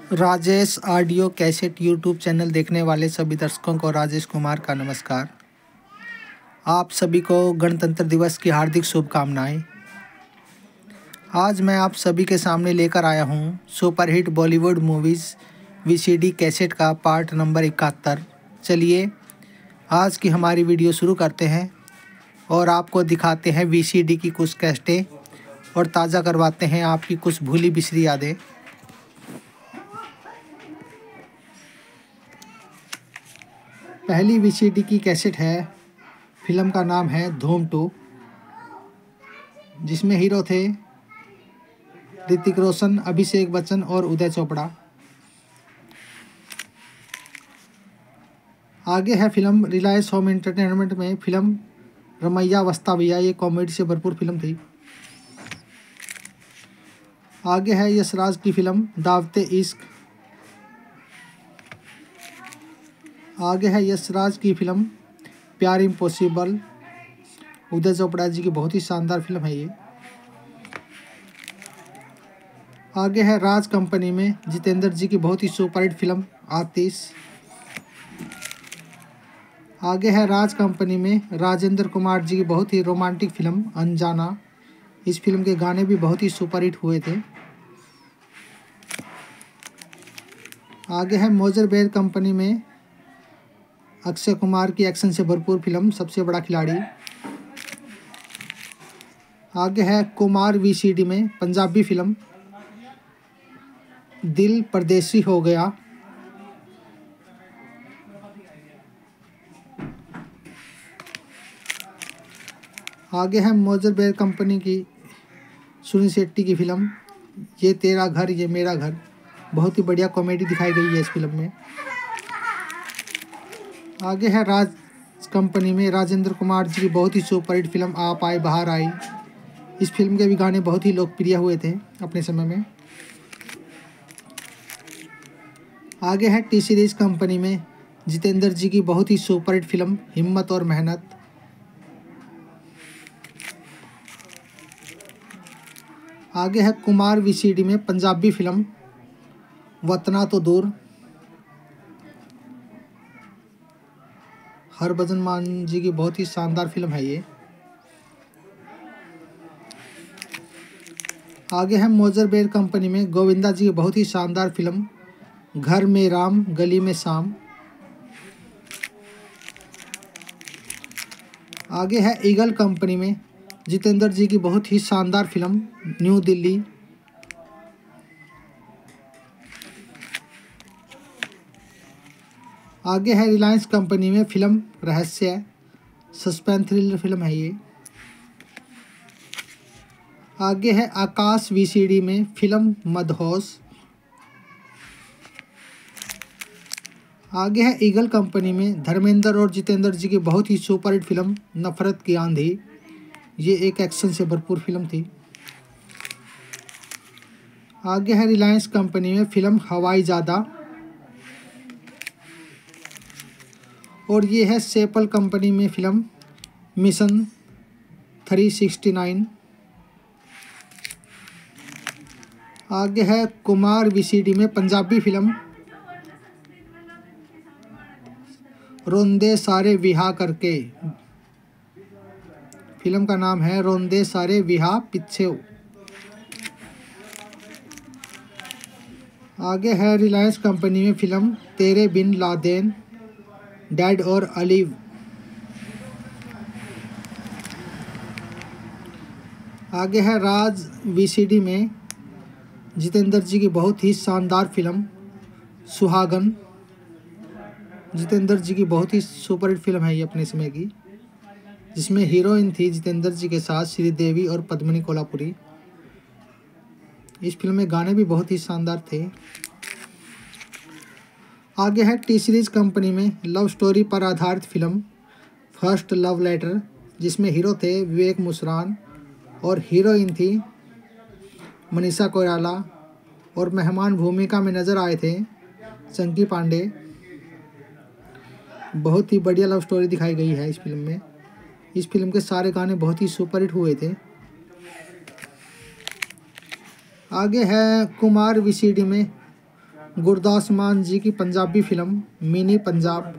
Rajesh audio cassette YouTube channel देखने वाले सभी दर्शकों को राजेश कुमार का नमस्कार। आप सभी को गणतंत्र दिवस की हार्दिक शुभकामनाएं। आज मैं आप सभी के सामने लेकर आया हूं superhit Bollywood movies VCD cassette का पार्ट नंबर 71। चलिए आज की हमारी वीडियो शुरू करते हैं और आपको दिखाते हैं वीसीडी की कुछ कैसेटें और ताज़ा करवाते हैं आपकी कुछ भूली बिसरी यादें। पहली वीसीडी की कैसेट है, फिल्म का नाम है धूम 2, जिसमें हीरो थे ऋतिक रोशन, अभिषेक बच्चन और उदय चोपड़ा। आगे है फिल्म रिलायंस होम एंटरटेनमेंट में फिल्म रमैया वस्तावैया, ये कॉमेडी से भरपूर फिल्म थी। आगे है यशराज की फिल्म दावते इश्क। आगे है यशराज की फिल्म प्यार इम्पॉसिबल, उदय चोपड़ा जी की बहुत ही शानदार फिल्म है ये। आगे है राज कंपनी में जितेंद्र जी की बहुत ही सुपरहिट फिल्म आतिश। आगे है राज कंपनी में राजेंद्र कुमार जी की बहुत ही रोमांटिक फिल्म अनजाना। इस फिल्म के गाने भी बहुत ही सुपरहिट हुए थे। आगे है मोजरबेर कंपनी में अक्षय कुमार की एक्शन से भरपूर फिल्म सबसे बड़ा खिलाड़ी। आगे है कुमार वीसीडी में पंजाबी फिल्म दिल परदेसी हो गया। आगे है मोजरबेर कंपनी की सुनील शेट्टी की फिल्म ये तेरा घर ये मेरा घर, बहुत ही बढ़िया कॉमेडी दिखाई गई है इस फिल्म में। आगे है राज कंपनी में राजेंद्र कुमार जी की बहुत ही सुपरहिट फिल्म आप आए बाहर आई। इस फिल्म के भी गाने बहुत ही लोकप्रिय हुए थे अपने समय में। आगे है टी सीरीज कंपनी में जितेंद्र जी की बहुत ही सुपरहिट फिल्म हिम्मत और मेहनत। आगे है कुमार वीसीडी में पंजाबी फिल्म वतना तो दूर, हरभजन मान जी की बहुत ही शानदार फिल्म है ये। आगे है मोजरबेर कंपनी में गोविंदा जी की बहुत ही शानदार फिल्म घर में राम गली में शाम। आगे है ईगल कंपनी में जितेंद्र जी की बहुत ही शानदार फिल्म न्यू दिल्ली। आगे है रिलायंस कंपनी में film Rahasya, suspense thriller film है ये। आगे है आकाश वीसीडी में फिल्म मदहोश। आगे है ईगल कंपनी में धर्मेंद्र और जितेंद्र जी की बहुत ही सुपरहिट फिल्म नफरत की आंधी, ये एक एक्शन से भरपूर फिल्म थी। आगे है रिलायंस कंपनी में फिल्म हवाई ज़्यादा, और ये है सेपल कंपनी में फिल्म मिशन 369। आगे है कुमार वीसीडी में पंजाबी फिल्म रोंदे सारे विहा करके, फिल्म का नाम है रोंदे सारे विहा पिछे। आगे है रिलायंस कंपनी में film Tere Bin Laden dead or alive. आगे है राज वीसीडी में जितेंद्र जी की बहुत ही शानदार फिल्म सुहागन। जितेंद्र जी की बहुत ही सुपरहिट फिल्म है ये अपने समय की, जिसमें हीरोइन थी जितेंद्र जी के साथ श्रीदेवी और पद्मिनी कोल्हापुरी। इस फिल्म में गाने भी बहुत ही शानदार थे। आगे है टी सीरीज कंपनी में लव स्टोरी पर आधारित फिल्म फर्स्ट लव लेटर, जिसमें हीरो थे विवेक मुस्रान और हीरोइन थी मनीषा कोइराला, और मेहमान भूमिका में नज़र आए थे चंकी पांडे। बहुत ही बढ़िया लव स्टोरी दिखाई गई है इस फिल्म में। इस फिल्म के सारे गाने बहुत ही सुपरहिट हुए थे। आगे है कुमार वीसीडी में गुरदास मान जी की पंजाबी फिल्म मिनी पंजाब।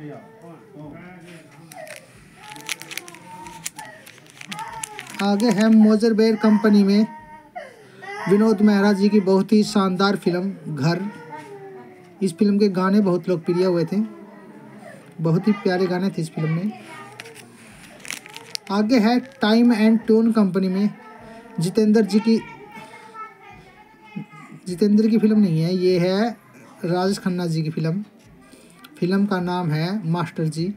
आगे है मोजरबेर कंपनी में विनोद मेहरा जी की बहुत ही शानदार फिल्म घर। इस फिल्म के गाने बहुत लोकप्रिय हुए थे, बहुत ही प्यारे गाने थे इस फिल्म में। आगे है टाइम एंड टून कंपनी में जितेंद्र की फिल्म नहीं है, ये है राजेश खन्ना जी की फिल्म। फिल्म का नाम है मास्टर जी,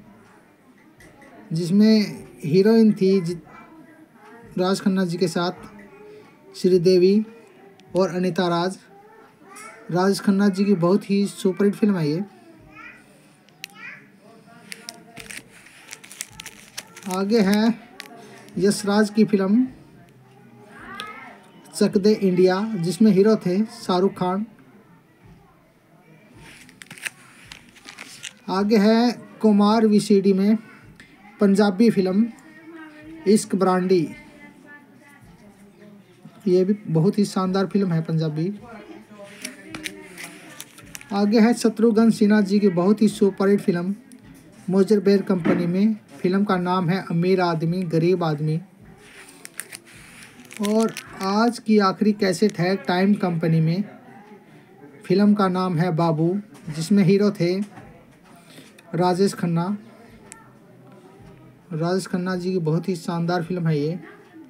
जिसमें हीरोइन थी राज खन्ना जी के साथ श्रीदेवी और अनीता राज। राजेश खन्ना जी की बहुत ही सुपरहिट फिल्म है ये। आगे है यशराज की फिल्म चक दे इंडिया, जिसमें हीरो थे शाहरुख खान। आगे है कुमार वीसीडी में पंजाबी फिल्म इश्क ब्रांडी, ये भी बहुत ही शानदार फिल्म है पंजाबी। आगे है शत्रुघ्न सिन्हा जी की बहुत ही सुपरहिट फिल्म मोजरबेर कंपनी में। फिल्म का नाम है अमीर आदमी गरीब आदमी। और आज की आखिरी कैसेट है टाइम कंपनी में। फिल्म का नाम है बाबू, जिसमें हीरो थे राजेश खन्ना। राजेश खन्ना जी की बहुत ही शानदार फिल्म है ये।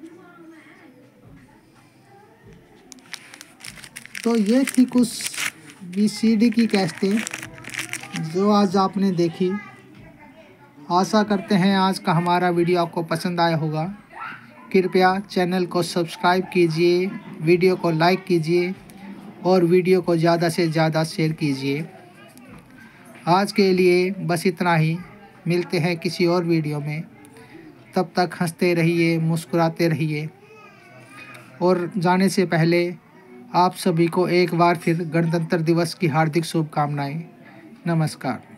तो ये थी कुछ वीसीडी की कैसेटें जो आज आपने देखी। आशा करते हैं आज का हमारा वीडियो आपको पसंद आया होगा। कृपया चैनल को सब्सक्राइब कीजिए, वीडियो को लाइक कीजिए और वीडियो को ज़्यादा से ज़्यादा शेयर कीजिए। आज के लिए बस इतना ही, मिलते हैं किसी और वीडियो में। तब तक हंसते रहिए, मुस्कुराते रहिए। और जाने से पहले आप सभी को एक बार फिर गणतंत्र दिवस की हार्दिक शुभकामनाएं। नमस्कार।